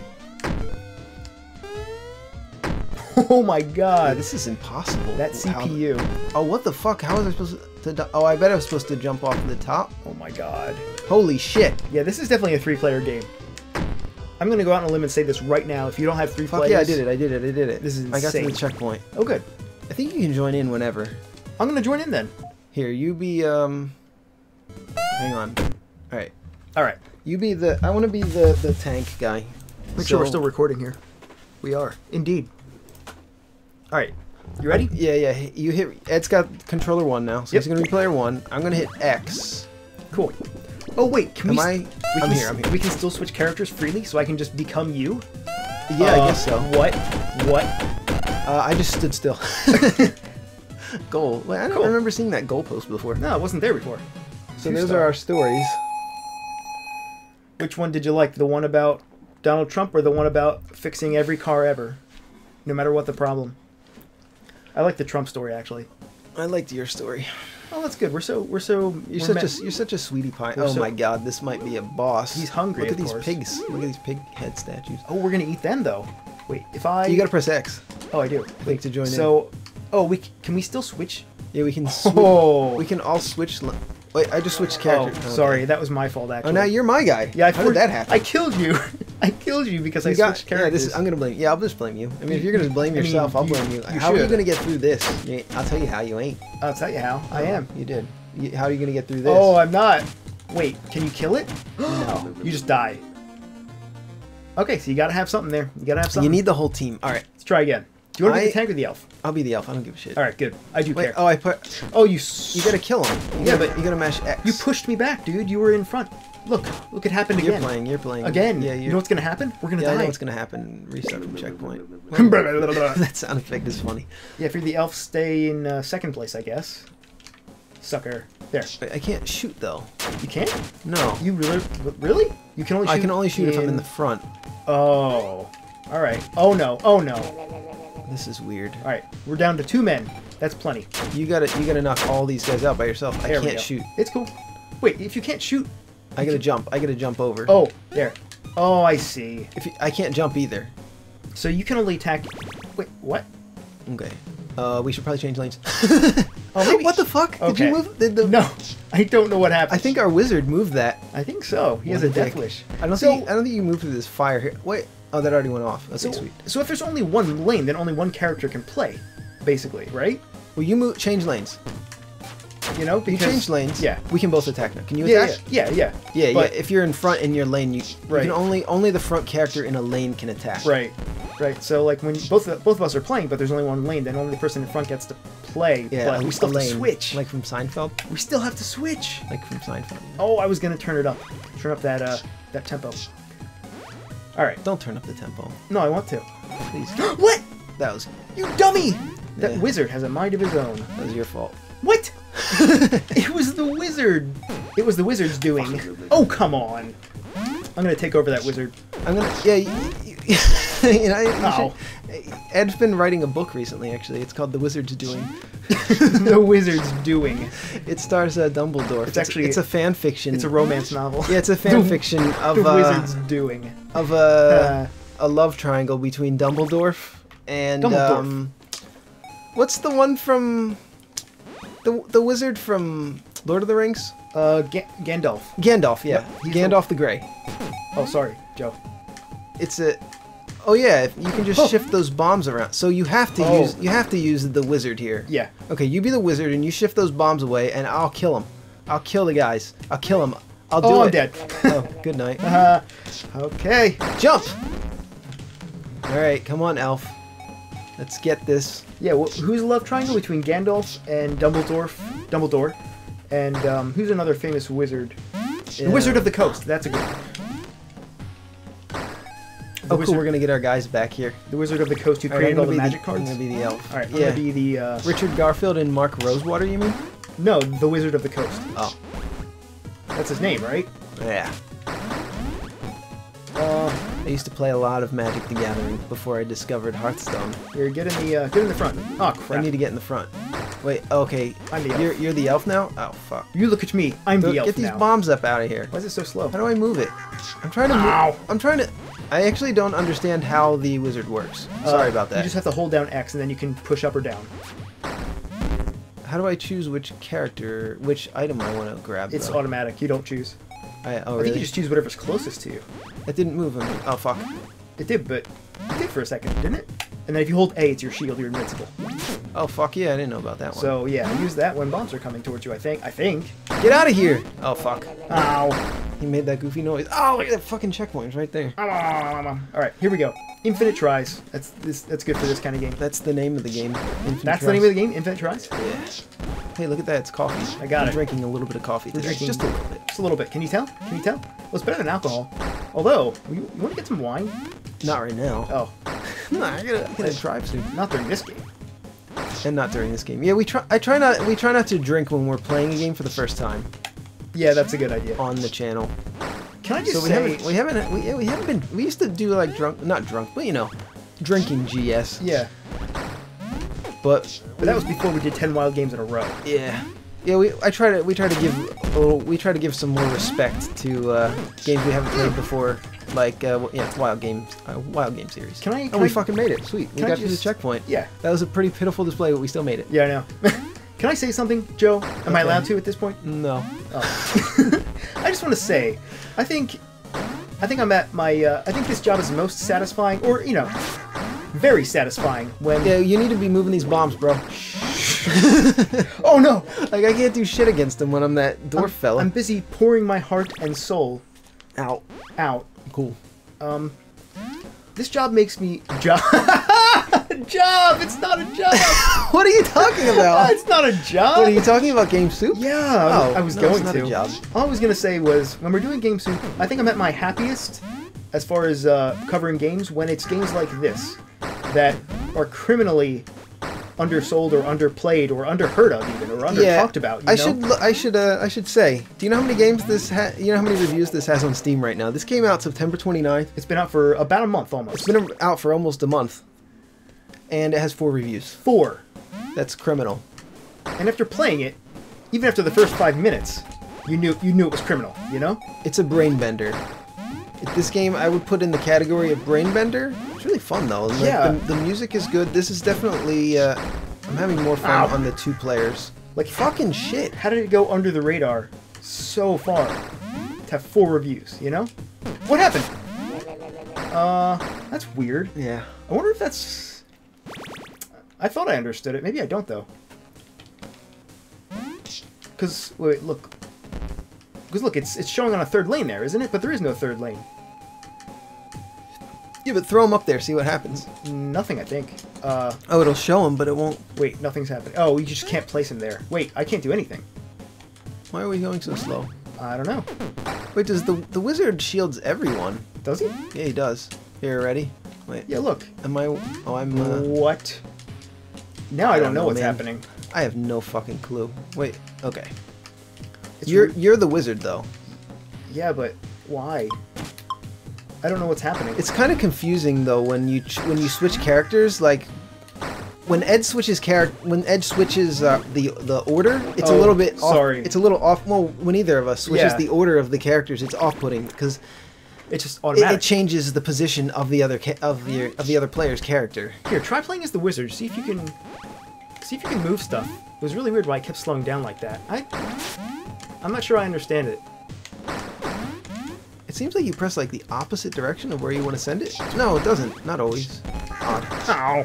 Oh my god. Dude, this is impossible. That CPU. Oh, what the fuck? How was I supposed to... Oh, I bet I was supposed to jump off the top. Oh my god. Holy shit. Yeah, this is definitely a 3-player game. I'm gonna go out on a limb and say this right now. If you don't have 3 Fuck players... yeah, I did it. This is I got to the insane. checkpoint. Oh, good. I think you can join in whenever. I'm gonna join in then. Here, you be, hang on. Alright. Alright. You be the... I want to be the tank guy. Make sure we're still recording here. We are. Indeed. Alright. You ready? Yeah. You hit... Ed's got controller 1 now, so Yep. he's going to be player 1. I'm going to hit X. Cool. Oh, wait. Can Am we... I... We I'm can here, I'm here. We can still switch characters freely, so I can just become you? Yeah, I guess so. What? I just stood still. Goal. Wait, I don't Cool. remember seeing that goalpost before. No, it wasn't there before. So those are our stories. Which one did you like? The one about Donald Trump or the one about fixing every car ever? No matter what the problem. I like the Trump story, actually. I liked your story. Oh, that's good. You're You're such a sweetie pie. We're Oh so- my god, this might be a boss. He's hungry, Look at of these course. pigs. Look at these pig head statues. Oh, we're gonna eat them though. Wait, if I... You gotta press X. Oh, I do. Wait to join in. So, oh, can we still switch? Yeah, we can. Oh. We can all switch. Wait, I just switched Oh, character. sorry, that was my fault actually. Oh, now you're my guy. Yeah, How did that happen? I killed you. I killed you because I You got- switched characters. I'm gonna blame. Yeah, I'll just blame you. I mean, if you're gonna blame I mean, yourself, I'll you- blame you. you How are you should. gonna get through this? I'll tell you how. You ain't. I'll tell you how. I am. You did. How are you gonna get through this? Oh, I'm not. Wait, can you kill it? No. You just die. Okay, so you gotta have something there. You gotta have something. You need the whole team. All right, Let's try again. Do you want to be I- the tank or the elf? I'll be the elf. I don't give a shit. All right, good. I do Wait. care. Oh, I put. Oh, you You gotta kill him. Yeah, but but you gotta mash X. you pushed me back, dude. You were in front. Look, it happened You're again. playing. You're playing. Again. Yeah. You know what's gonna happen? We're gonna Yeah, I know die. what's gonna happen. Reset from checkpoint. Yeah, That sound effect is funny. if you're the elf, stay in second place, I guess. Sucker. There. Wait, I can't shoot though. You can't? No. You really? You can only shoot. I can only shoot if I'm in the front. Oh. All right. Oh no. Oh no. This is weird. All right. We're down to 2 men. That's plenty. You gotta knock all these guys out by yourself. I There we can't go. shoot. It's cool. Wait, if you can't shoot. I gotta jump. I gotta jump over. Oh, there. Oh, I see. I can't jump either. So you can only attack. Wait, what? Okay. We should probably change lanes. Oh, maybe. What the fuck? Did Okay. you move? Did the... No, I don't know what happened. I think our wizard moved that. I think so. He has What a a death dick. wish. I don't think you moved through this fire here. Wait. Oh, that already went off. Okay, So, sweet. so if there's only one lane, then only one character can play, basically, right? Well, you change lanes. You know, You because change lanes. Yeah. We can both attack now. Can you Yeah, attack? yeah. Yeah, But- yeah. If you're in front in your lane, you Right. can only the front character in a lane can attack. Right. So like when both of us are playing, but there's only one lane, then only the person in front gets to play. Yeah, but we still a have to lane. switch. Like from Seinfeld. we still have to switch. Like from Seinfeld. Oh, I was gonna turn up that that tempo. All right. Don't turn up the tempo, No, I want to. please. What? That was You dummy! That Yeah. wizard has a mind of his own. that was your fault. What? It was the wizard. It was the wizard's doing. Oh, come on. I'm gonna take over that wizard. I'm gonna. Yeah. You know, Ow. Ed's been writing a book recently. Actually, it's called The Wizard's Doing. The wizard's doing. It stars Dumbledore. It's a fan fiction. It's a romance novel. Yeah, it's a fan fiction of The wizard's doing. of a love triangle between Dumbledore and Dumbledore. what's the one from the wizard from Lord of the Rings? Gandalf. Gandalf, yeah. Yep, he's Gandalf the Grey. Oh, sorry, Joe. It's a Oh yeah, you can just Oh. shift those bombs around. So you have to Oh. use the wizard here. Yeah. Okay, you be the wizard and you shift those bombs away and I'll kill them. I'll kill the guys. I'll kill them. I'll do Oh, it. I'm dead. Oh, good night. Okay. Jump! Alright, come on, Elf. Let's get this. Yeah. Who's the love triangle between Gandalf and Dumbledore, and who's another famous wizard? The Wizard of the Coast. That's a good one. Oh, cool, we're gonna get our guys back here. The Wizard of the Coast who All right, created I'm all gonna the be magic cards. I'm gonna be the elf. All right. I'm Yeah. gonna be the Richard Garfield and Mark Rosewater, you mean? no, the Wizard of the Coast. Oh. That's his name, right? Yeah. I used to play a lot of Magic the Gathering before I discovered Hearthstone. Here, get in the front. Oh crap! I need to get in the front. Wait, okay. I'm the elf. You're the elf now? Oh, fuck. You look at me. I'm the elf Get these now. bombs up out of here. Why is it so slow? How do I move it? I'm trying to Ow. move. I'm trying to... I actually don't understand how the wizard works. Sorry about that. You just have to hold down X and then you can push up or down. How do I choose which character, which item I want to grab? It's though? automatic. You don't choose. Oh, I really? think you just choose whatever's closest to you. It didn't move him. Oh, fuck. It did, but it did for a second, didn't it? And then if you hold A, it's your shield. You're invincible. Oh, fuck yeah. I didn't know about that one. So, yeah, use that when bombs are coming towards you, I think. Get out of here! Oh, fuck. Ow. He made that goofy noise. Oh, look at that fucking checkpoint right there. Alright, here we go. Infinite tries. That's good for this kind of game. That's the name of the game. Infinite That's Tries. the name of the game? Infinite tries? Yeah. Hey, look at that. It's coffee. I got I'm it. drinking a little bit of coffee today. drinking- Just a little bit. Just a little bit. Can you tell? Can you tell? Well, it's better than alcohol. Although, you want to get some wine? Not right now. Oh, No, I gotta drive soon. not during this game. And not during this game. Yeah, we try not to drink when we're playing a game for the first time Yeah, that's a good idea. on the channel. Can I just So we say... haven't been. We used to do like not drunk, but you know, drinking GS. Yeah, But but that was before we did 10 wild games in a row. yeah, we try to give some more respect to games we haven't played before, like wild game series. Can I- Oh, can we I- fucking made it! Sweet, we can I got to the just- checkpoint. Yeah. That was a pretty pitiful display, but we still made it. Yeah, I know. Can I say something, Joe? Am I Okay. allowed to at this point? No. Oh. I just want to say, I think I'm at my, I think this job is most satisfying, or, you know, very satisfying when... Yeah, you need to be moving these bombs, bro. Oh no! Like I can't do shit against them when I'm that dwarf fella. I'm busy pouring my heart and soul out. out. Cool. This job makes me... Job! It's not a job! What are you talking about? It's not a job! What are you talking about? Game Soup? Yeah, Oh, I was no, going it's not to. a job. All I was going to say was, when we're doing Game Soup, I think I'm at my happiest as far as covering games when it's games like this that are criminally undersold or underplayed or underheard of even or under talked about. You know? I should say. Do you know how many games this you know how many reviews this has on Steam right now? This came out September 29th. It's been out for about a month almost. It's been out for almost a month, and it has 4 reviews. 4. That's criminal. And after playing it, even after the first 5 minutes, you knew it was criminal. You know? It's a brain bender. This game I would put in the category of brain bender. It's really fun though. Like, Yeah. The music is good. This is definitely. I'm having more fun Ow. on the 2 players. Like, Fucking shit. how did it go under the radar so far to have 4 reviews? You know? What happened? That's weird. Yeah. I wonder if that's... I thought I understood it. Maybe I don't, though. Because, wait, look. Because, look, it's showing on a 3rd lane there, isn't it? But there is no 3rd lane. Yeah, but throw them up there. See what happens. Nothing, I think. Oh, it'll show them, but it won't. Wait, nothing's happening. Oh, you just can't place him there. Wait, I can't do anything. Why are we going so slow? I don't know. Wait, does the wizard shields everyone? Does he? Yeah, he does. Here, ready? Wait. Yeah, look. Am I? Oh, I'm. What? Now I don't know what's man. happening. I have no fucking clue. Wait. Okay. It's You're the wizard though. Yeah, but why? I don't know what's happening. It's kind of confusing though when you switch characters. Like when Ed switches the order, it's a Oh, little bit off. sorry. It's a little off. Well, when either of us switches Yeah. the order of the characters, it's off-putting because It's just it automatic. changes the position of the other of the other player's character. Here, try playing as the wizard. See if you can move stuff. It was really weird why it kept slowing down like that. I'm not sure I understand it. It seems like you press like the opposite direction of where you want to send it. No, it doesn't. Not always. Odd. Ow!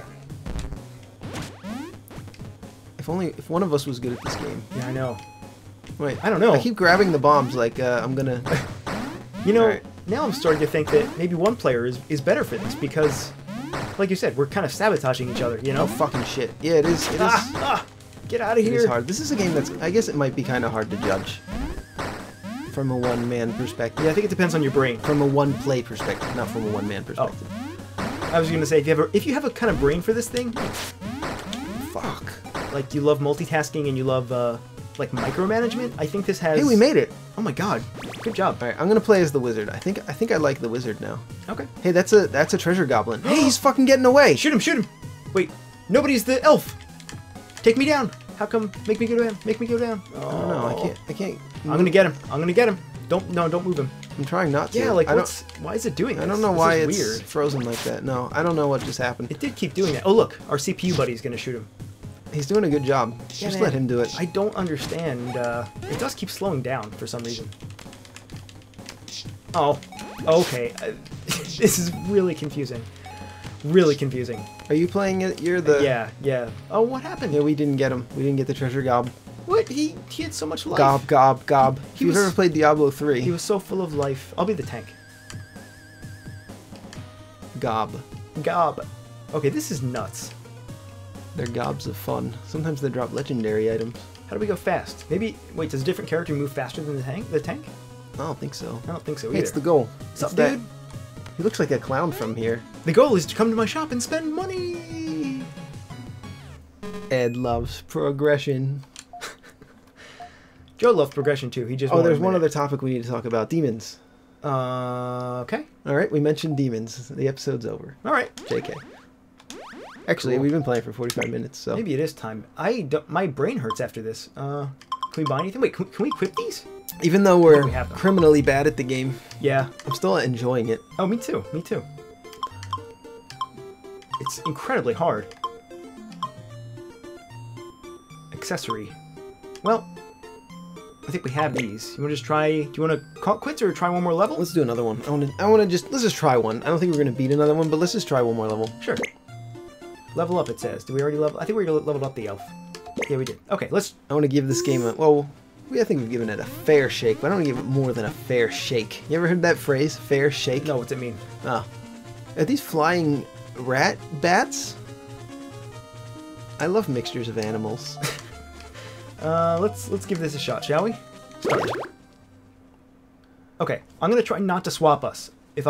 If one of us was good at this game. Yeah, I know. Wait, I don't know. I keep grabbing the bombs like I'm gonna. You know, Alright. now I'm starting to think that maybe one player is better for this because, like you said, we're kind of sabotaging each other. You know? Oh fucking shit! Yeah, it is. It is. Get out of It here! is hard. This is a game that's. I guess it might be kind of hard to judge from a one-man perspective. Yeah, I think it depends on your brain. From a one-play perspective, not from a one-man perspective. I was gonna say if you have a kind of brain for this thing, Fuck. like you love multitasking and you love like micromanagement, I think this has. Hey, we made it. Oh my god! Good job. All right, I'm gonna play as the wizard. I think I like the wizard now. Okay. Hey, that's a treasure goblin. Hey, he's fucking getting away. Shoot him! Shoot him! Wait, nobody's the elf. Take me down. How come? Make me go down. Make me go down. I don't know. I can't. I'm gonna get him. I'm gonna get him. Don't move him. I'm trying not to. Yeah, like I why is it doing this? don't know This why is it's weird. frozen like that. No, I don't know what just happened. It did keep doing that. Oh look, our CPU buddy is gonna shoot him. He's doing a good job. Yeah, Just man, let him do it. I don't understand. It does keep slowing down for some reason. Oh, okay. This is really confusing. Really confusing. Are you playing it? You're the... Yeah, yeah. Oh, what happened? Yeah, we didn't get him. We didn't get the treasure gob. What? He had so much life. Gob, gob, gob. If you've ever played Diablo 3... He was so full of life. I'll be the tank. Gob. Gob. Okay, this is nuts. They're gobs of fun. Sometimes they drop legendary items. How do we go fast? Maybe... Wait, does a different character move faster than the tank? The tank? I don't think so. I don't think so Hey, either. it's the goal. What's up, It's that- dude? He looks like a clown from here. The goal is to come to my shop and spend money! Ed loves progression. Joe loves progression too. He just Oh, won't there's admit one it. other topic we need to talk about. Demons. Okay. Alright, we mentioned demons. The episode's over. Alright. JK. Actually, Cool. we've been playing for 45 minutes, so... Maybe it is time. My brain hurts after this. Can we buy anything? Wait, can we equip these? Even though we're We have them. criminally bad at the game, Yeah. I'm still enjoying it. Oh, me too. Me too. It's incredibly hard. Accessory. Well, I think we have these. You want to just try... Do you want to call it quits or try one more level? Let's do another one. Let's just try one. I don't think we're gonna beat another one, but let's just try one more level. Sure. Level up, it says. Did we already level? I think we already leveled up the elf. Yeah, we did. Okay, let's... I want to give this game a... Well, I think we've given it a fair shake, but I don't want to give it more than a fair shake. You ever heard that phrase? Fair shake? No, what's it mean? Oh. Are these flying rat bats? I love mixtures of animals. Let's give this a shot, shall we? Start. Okay, I'm gonna try not to swap us.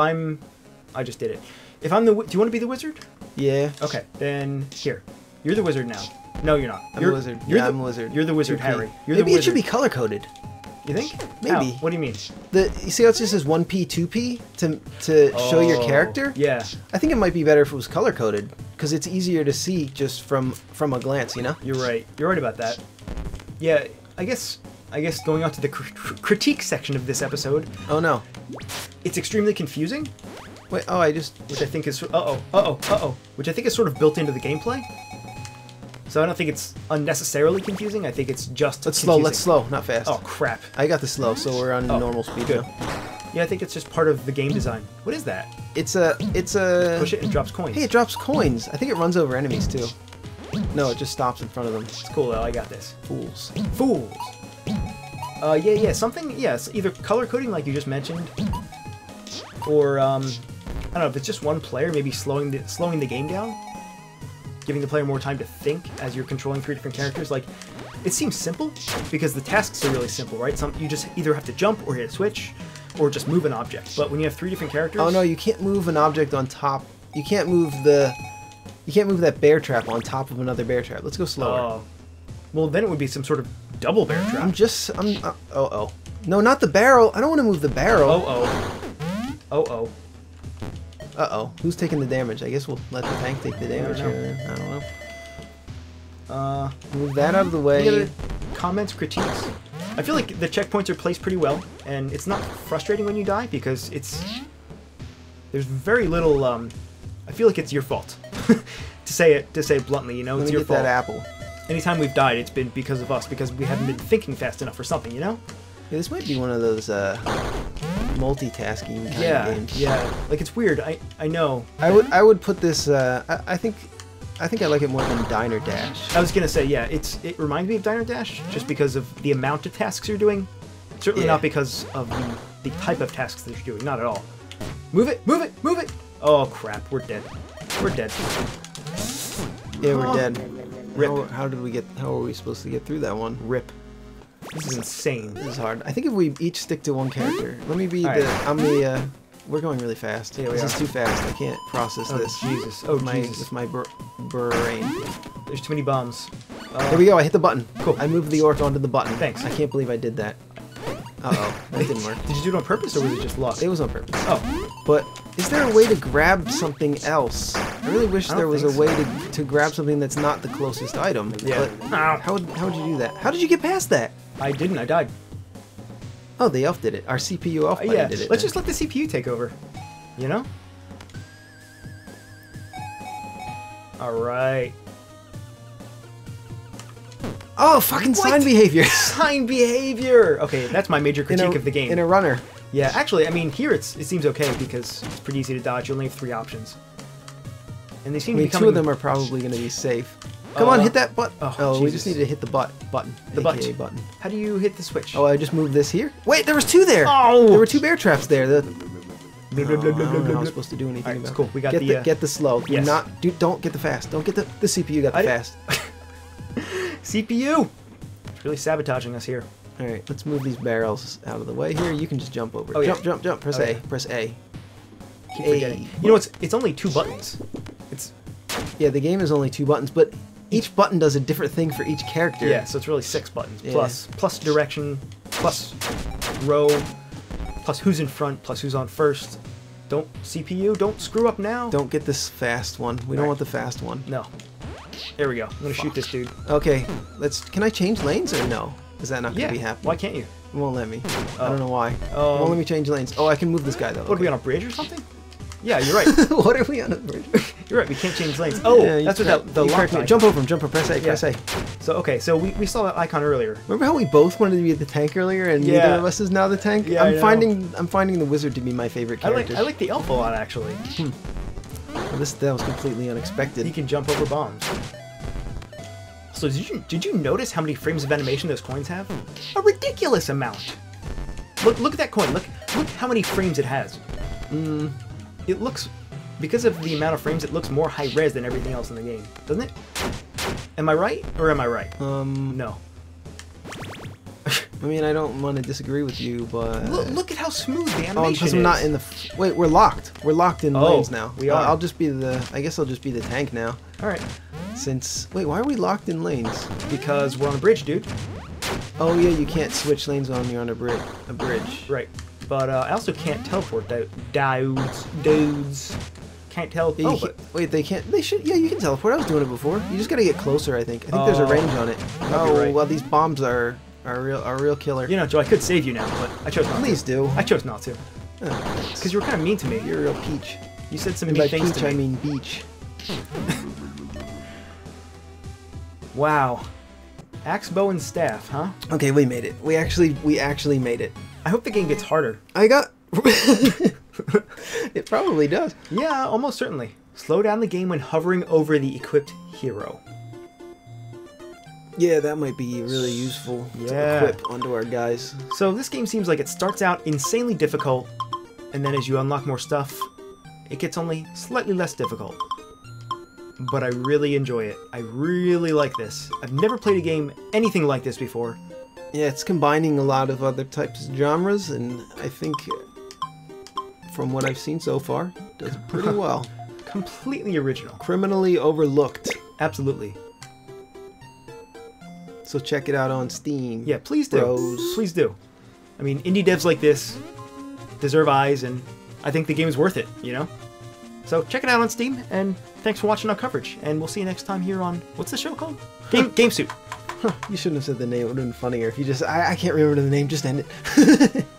I just did it. If I'm the... Do you want to be the wizard? Yeah. Okay, then here. You're the wizard now. No, you're not. I'm You're a wizard. You're Yeah, the, I'm a wizard. You're the wizard, 2P. Harry. You're Maybe the it should wizard. be color coded. You think? Maybe. How? What do you mean? You see how it just says 1P, 2P to show your character? Yeah. I think it might be better if it was color coded because it's easier to see just from a glance, you know? You're right. You're right about that. Yeah, I guess going on to the critique section of this episode, Oh no. it's extremely confusing, Wait, oh, I just... which I think is which I think is sort of built into the gameplay. So I don't think it's unnecessarily confusing. I think it's just Let's confusing. slow, not fast. Oh crap. I got the slow, so we're on Oh, normal speed good. now. Yeah, I think it's just part of the game design. What is that? It's a... Push it and it drops coins. Hey, it drops coins. I think it runs over enemies too. No, it just stops in front of them. It's cool though. I got this. Fools. Fools. Yeah, something. Yes, either color coding like you just mentioned, or I don't know if it's just one player, maybe slowing the game down, giving the player more time to think as you're controlling 3 different characters. Like, it seems simple because the tasks are really simple, right? You just either have to jump or hit a switch, or just move an object. But when you have 3 different characters, Oh no, you can't move an object on top. You can't move that bear trap on top of another bear trap. Let's go slower. Oh, well then it would be some sort of double bear trap. Oh. No, not the barrel. I don't want to move the barrel. Oh. Uh-oh. Who's taking the damage? I guess we'll let the tank take the damage know. here. I don't know. Move that out of the way. Any other comments, critiques? I feel like the checkpoints are placed pretty well, and it's not frustrating when you die because there's very little. I feel like it's your fault to say it bluntly. You know, Let it's me your get fault. that apple. Anytime we've died, it's been because of us because we haven't been thinking fast enough or something. You know? Yeah, this might be one of those multitasking kind of games. Yeah. Like it's weird. I know. I would put this. I think I like it more than Diner Dash. I was gonna say yeah. It reminds me of Diner Dash just because of the amount of tasks you're doing. Certainly Yeah. not because of the type of tasks that you're doing. Not at all. Move it! Move it! Move it! Oh crap! We're dead. We're dead. Yeah, we're dead. Rip. How are we supposed to get through that one? Rip. This is insane. This is hard. I think if we each stick to one character. Let me be All the. right. I'm the. We're going really fast. Yeah, we this is are. too fast. I can't process Oh, this. Jesus. Oh, Jesus. With my brain. There's too many bombs. There we go. I hit the button. Cool. I moved the orc onto the button. Thanks. I can't believe I did that. Uh-oh. That didn't work. Did you do it on purpose or was it just luck? It was on purpose. Oh. But is there a way to grab something else? I really wish I don't there was a think way to grab something that's not the closest item. Yeah. But Ow. how would you do that? How did you get past that? I didn't. I died. Oh, the elf did it. Our CPU elf buddy Yeah. did it. Let's just let the CPU take over. You know? Alright. Oh, fucking sign behavior. Sign behavior! Okay, that's my major critique of the game. In a runner. Yeah, actually, I mean, here it seems okay because it's pretty easy to dodge. You only have 3 options. And they seem to be coming... 2 of them are probably going to be safe. Come on, hit that button. Oh, we just need to hit the button. The AKA button. How do you hit the switch? Oh, I just moved this here. Wait, there was 2 there. Oh! There were 2 bear traps there. I Blah, don't know how I'm supposed to do anything Alright, about cool. We got get the slow. Yes. Don't get the fast. Don't get the CPU. Got the fast. CPU! It's really sabotaging us here. All right, let's move these barrels out of the way here. You can just jump over. Oh, yeah. Jump. Press A. Press A. Keep forgetting. You know, it's only 2 buttons. Yeah, the game is only 2 buttons, but each button does a different thing for each character. Yeah, so it's really 6 buttons. Yeah. Plus direction, plus row, plus who's in front, plus who's on first. CPU, don't screw up now. Don't get this fast one. We don't want the fast one. No. There we go. I'm gonna shoot this dude. Okay, can I change lanes or no? Is that not gonna be happening? Why can't you? It won't let me. I don't know why. It Um, won't let me change lanes. Oh, I can move this guy though. What are we on a bridge or something? Yeah, you're right. What are we on a bridge? You're right. We can't change lanes. Oh, Yeah, that's what the lock icon. Jump over him. Jump over. Press A. Press A. So we saw that icon earlier. Remember how we both wanted to be the tank earlier, and neither of us is now the tank? Yeah, I'm finding the wizard to be my favorite character. I like the elf a lot actually. Well, that was completely unexpected. He can jump over bombs. So did you notice how many frames of animation those coins have? A ridiculous amount. Look at that coin. Look how many frames it has. It looks, because of the amount of frames, it looks more high res than everything else in the game, doesn't it? Am I right or am I right? No. I mean, I don't want to disagree with you, but Look at how smooth the animation because I'm not in the. Wait, we're locked. We're locked in lanes now. We are. I'll just be the. I guess I'll just be the tank now. All right. Wait, why are we locked in lanes? Because we're on a bridge, dude. Oh yeah, you can't switch lanes when you're on a bridge. Right. But I also can't teleport dudes. Can't teleport. Yeah, wait, they can't. They should. Yeah, you can teleport. I was doing it before. You just gotta get closer. I think there's a range on it. Oh, right. well, these bombs are real killer. You know, Joe, I could save you now, but I chose not to. Please do. I chose not to. Because you were kind of mean to me. You're a real peach. You said some And mean by things peach, to me. I mean beach. Wow. Axe, bow, and staff, huh? Okay, we made it. We actually made it. I hope the game gets harder. I got. It probably does. Yeah, almost certainly. Slow down the game when hovering over the equipped hero. Yeah, that might be really useful to equip onto our guys. So this game seems like it starts out insanely difficult, and then as you unlock more stuff, it gets only slightly less difficult. But I really enjoy it. I really like this. I've never played a game anything like this before. Yeah, it's combining a lot of other types of genres, and I think, from what I've seen so far, does pretty well. Completely original. Criminally overlooked. Absolutely. So check it out on Steam. Yeah, please do. Bros. Please do. I mean, indie devs like this deserve eyes, and I think the game is worth it, you know? So check it out on Steam, and thanks for watching our coverage, and we'll see you next time here on, what's the show called? Game Suit. You shouldn't have said the name. It would have been funnier if you just... I can't remember the name. Just end it.